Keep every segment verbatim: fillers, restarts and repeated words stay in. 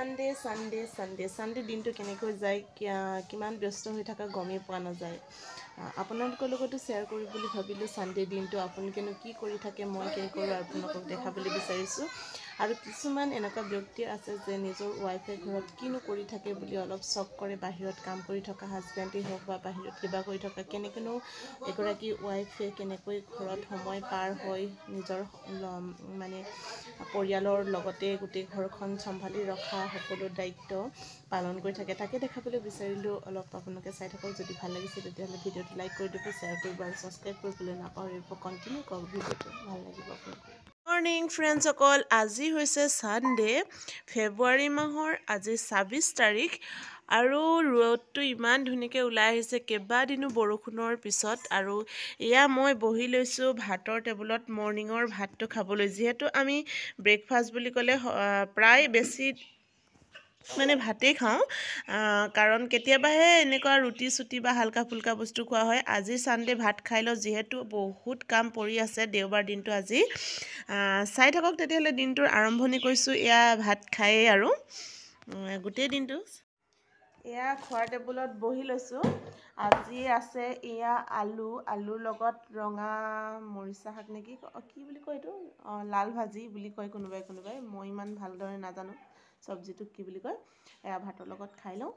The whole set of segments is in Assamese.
সানডে সানডে সানডে সানডে দিনটো কেনেকৈ যায় কিমান ব্যস্ত হৈ থকা গমেই পোৱা নাযায় আপোনালোকৰ লগতো শ্বেয়াৰ কৰি বুলি ভাবিলোঁ সানডে দিনটো আপোনালোকেনো কি কৰি থাকে মই কি কৰোঁ আপোনালোকক দেখাবলৈ বিচাৰিছোঁ আৰু কিছুমান এনেকুৱা ব্যক্তি আছে যে নিজৰ ৱাইফে ঘৰত কিনো কৰি থাকে বুলি অলপ চক কৰে বাহিৰত কাম কৰি থকা হাজবেণ্ডেই হওক বা বাহিৰত কিবা কৰি থকা কেনেকৈনো এগৰাকী ৱাইফে কেনেকৈ ঘৰত সময় পাৰ হৈ নিজৰ মানে পৰিয়ালৰ লগতে গোটেই ঘৰখন চম্ভালি ৰখা সকলো দায়িত্ব পালন কৰি থাকে তাকে দেখাবলৈ বিচাৰিলোঁ অলপ আপোনালোকে চাই থাকক যদি ভাল লাগিছে তেতিয়াহ'লে ভিডিঅ'টো লাইক কৰি দিব শ্বেয়াৰ কৰিব আৰু ছাবস্ক্ৰাইব কৰিবলৈ নাপাহৰিব কণ্টিনিউ কৰক ভিডিঅ'টো ভাল লাগিব আপোনালোকৰ মৰ্নিং ফ্ৰেণ্ডসকল আজি হৈছে ছানডে ফেব্ৰুৱাৰী মাহৰ আজি ছাব্বিছ তাৰিখ আৰু ৰ'দটো ইমান ধুনীয়াকৈ ওলাই আহিছে কেইবাদিনো বৰষুণৰ পিছত আৰু এয়া মই বহি লৈছোঁ ভাতৰ টেবুলত মৰ্নিঙৰ ভাতটো খাবলৈ যিহেতু আমি ব্ৰেকফাষ্ট বুলি ক'লে প্ৰায় বেছি মানে ভাতেই খাওঁ কাৰণ কেতিয়াবাহে এনেকুৱা ৰুটি চুটি বা হালকা ফুলকা বস্তু খোৱা হয় আজি ছানডে ভাত খাই লওঁ যিহেতু বহুত কাম পৰি আছে দেওবাৰ দিনটো আজি চাই থাকক তেতিয়াহ'লে দিনটোৰ আৰম্ভণি কৰিছোঁ এয়া ভাত খায়েই আৰু গোটেই দিনটো এয়া খোৱাৰ টেবুলত বহি লৈছোঁ আজি আছে এয়া আলু আলুৰ লগত ৰঙা মৰিচা শাক নেকি কি বুলি কয় এইটো অঁ লাল ভাজি বুলি কয় কোনোবাই কোনোবাই মই ইমান ভালদৰে নাজানো চব্জিটোক কি বুলি কয় এয়া ভাতৰ লগত খাই লওঁ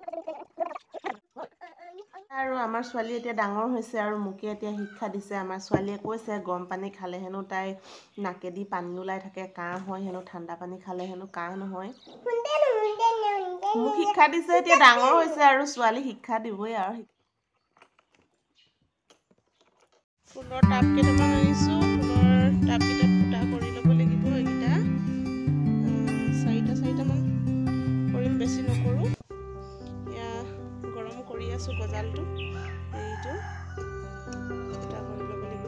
আৰু আমাৰ ছোৱালী এতিয়া ডাঙৰ হৈছে আৰু মোকে এতিয়া শিক্ষা দিছে আমাৰ ছোৱালীয়ে কৈছে গৰম পানী খালে হেনো তাই নাকেদি পানী ওলাই থাকে কাহ হয় হেনো ঠাণ্ডা পানী খালে হেনো কাহ নহয় মোক শিক্ষা দিছে এতিয়া ডাঙৰ হৈছে আৰু ছোৱালী শিক্ষা দিবই আৰু ফুলৰ টাব কেইটামান আনিছোঁ ফুলৰ টাবকেইটাত ফুটা কৰি ল'ব লাগিব এইকেইটা চাৰিটা চাৰিটামান কৰিম বেছি নকৰোঁ এয়া গৰম কৰি আছোঁ গজালটো এইটো ফুটা কৰি ল'ব লাগিব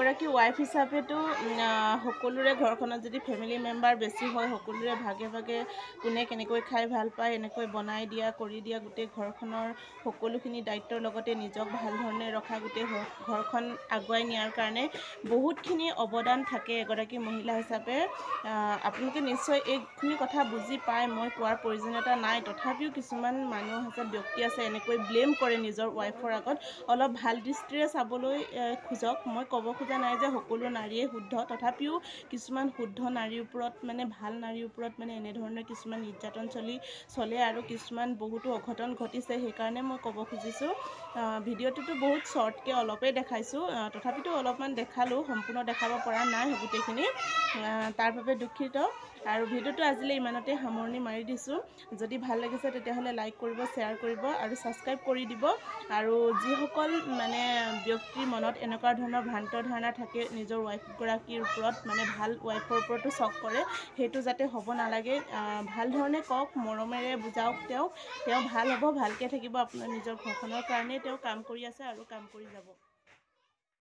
এগৰাকী ৱাইফ হিচাপেতো সকলোৰে ঘৰখনত যদি ফেমিলি মেম্বাৰ বেছি হয় সকলোৰে ভাগে ভাগে কোনে কেনেকৈ খাই ভাল পায় এনেকৈ বনাই দিয়া কৰি দিয়া গোটেই ঘৰখনৰ সকলোখিনি দায়িত্বৰ লগতে নিজক ভাল ধৰণে ৰখা গোটেই ঘৰখন আগুৱাই নিয়াৰ কাৰণে বহুতখিনি অৱদান থাকে এগৰাকী মহিলা হিচাপে। আপোনালোকে নিশ্চয় এইখিনি কথা বুজি পায়, মই কোৱাৰ প্ৰয়োজনীয়তা নাই। তথাপিও কিছুমান মানুহ আছে, ব্যক্তি আছে এনেকৈ ব্লেম কৰে নিজৰ ৱাইফৰ আগত। অলপ ভাল দৃষ্টিৰে চাবলৈ খোজক। মই ক'ব খোজা নাই যে সকলো নাৰীয়ে শুদ্ধ, তথাপিও কিছুমান শুদ্ধ নাৰীৰ ওপৰত মানে ভাল নাৰীৰ ওপৰত মানে এনেধৰণৰ কিছুমান নিৰ্যাতন চলি চলে আৰু কিছুমান বহুতো অঘটন ঘটিছে। সেইকাৰণে মই ক'ব খুজিছোঁ, ভিডিঅ'টোতো বহুত শ্বৰ্টকৈ অলপেই দেখাইছোঁ, তথাপিতো অলপমান দেখালোঁ, সম্পূৰ্ণ দেখাব পৰা নাই গোটেইখিনি, তাৰ বাবে দুখিত। আৰু ভিডিঅ'টো আজিলৈ ইমানতে সামৰণি মাৰি দিছোঁ। যদি ভাল লাগিছে তেতিয়াহ'লে লাইক কৰিব, শ্বেয়াৰ কৰিব আৰু ছাবস্ক্ৰাইব কৰি দিব। আৰু যিসকল মানে ব্যক্তিৰ মনত এনেকুৱা ধৰণৰ ভ্ৰান্ত ধাৰণা থাকে নিজৰ ৱাইফগৰাকীৰ ওপৰত, মানে ভাল ৱাইফৰ ওপৰতো চখ কৰে, সেইটো যাতে হ'ব নালাগে। ভাল ধৰণে কওক, মৰমেৰে বুজাওক তেওঁক, তেওঁ ভাল হ'ব, ভালকৈ থাকিব। আপোনাৰ নিজৰ ঘৰখনৰ কাৰণেই তেওঁ কাম কৰি আছে আৰু কাম কৰি যাব।